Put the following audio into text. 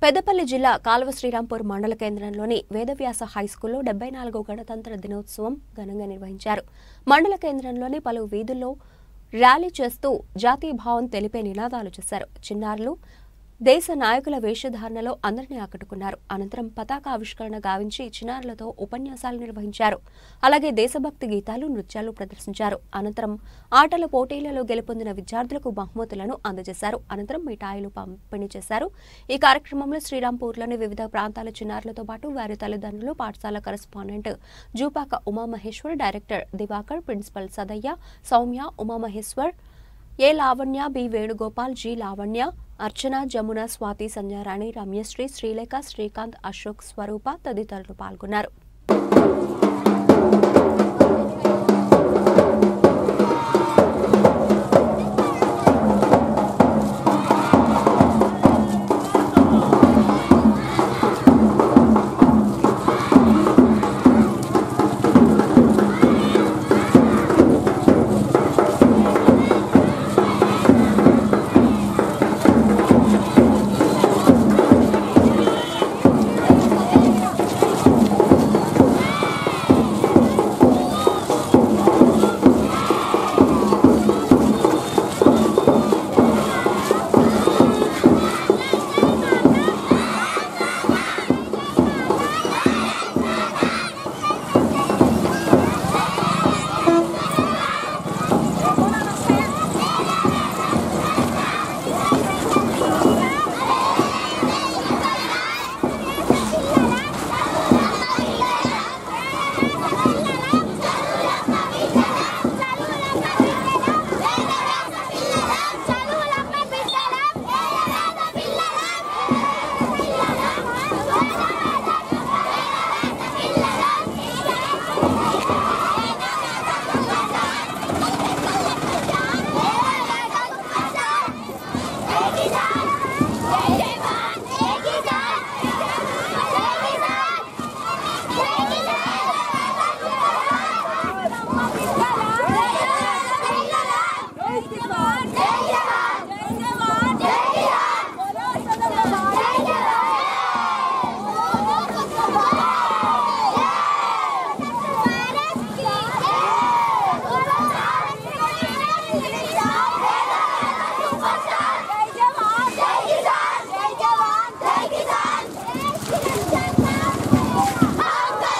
పెద్దపల్లి జిల్లా కాల్వ శ్రీరాంపూర్ మండల కేంద్రంలోని వేదవ్యాస హైస్కూల్లో 74వ గణతంత్ర దినోత్సవం ఘనంగా నిర్వహించారు. మండల కేంద్రంలోని పలు వీధుల్లో ర్యాలీ చేస్తూ జాతీయ భావం తెలిపే నినాదాలు చేశారు. చిన్నారులు దేశ నాయకుల వేషధారణలో అందరినీ ఆకట్టుకున్నారు. అనంతరం పతాక ఆవిష్కరణ గావించి చిన్నారులతో ఉపన్యాసాలు నిర్వహించారు. అలాగే దేశభక్తి గీతాలు, నృత్యాలు ప్రదర్శించారు. అనంతరం ఆటల పోటీలలో గెలుపొందిన విద్యార్థులకు బహుమతులను అందజేశారు. అనంతరం మిఠాయిలు పంపిణీ చేశారు. ఈ కార్యక్రమంలో శ్రీరాంపూర్లోని వివిధ ప్రాంతాల చిన్నారులతో పాటు వారి తల్లిదండ్రులు, పాఠశాల correspondent Jupaka Umamaheshwar, director Diwakar, principal Sadayya, Soumya, Umamaheshwar, A Lavanya, B Venugopal, G Lavanya, Archana, Jamuna, Swathi, Sandhyarani, Ramyasri, Srilekha, Srikanth, Ashok, Swaroopa తదితరులు పాల్గొన్నారు.